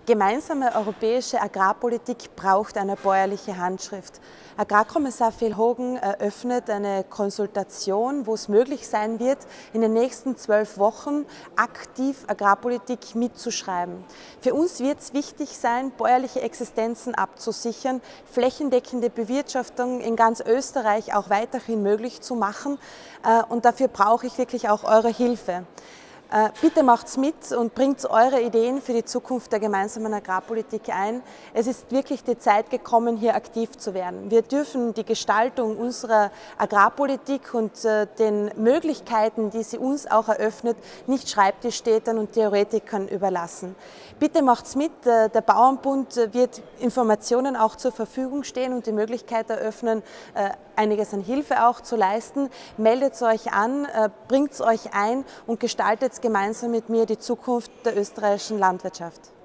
Gemeinsame europäische Agrarpolitik braucht eine bäuerliche Handschrift. Agrarkommissar Phil Hogan eröffnet eine Konsultation, wo es möglich sein wird, in den nächsten 12 Wochen aktiv Agrarpolitik mitzuschreiben. Für uns wird es wichtig sein, bäuerliche Existenzen abzusichern, flächendeckende Bewirtschaftung in ganz Österreich auch weiterhin möglich zu machen. Und dafür brauche ich wirklich auch eure Hilfe. Bitte macht's mit und bringt eure Ideen für die Zukunft der gemeinsamen Agrarpolitik ein. Es ist wirklich die Zeit gekommen, hier aktiv zu werden. Wir dürfen die Gestaltung unserer Agrarpolitik und den Möglichkeiten, die sie uns auch eröffnet, nicht Schreibtischtätern und Theoretikern überlassen. Bitte macht's mit. Der Bauernbund wird Informationen auch zur Verfügung stehen und die Möglichkeit eröffnen, einiges an Hilfe auch zu leisten. Meldet euch an, bringt euch ein und gestaltet gemeinsam mit mir die Zukunft der österreichischen Landwirtschaft.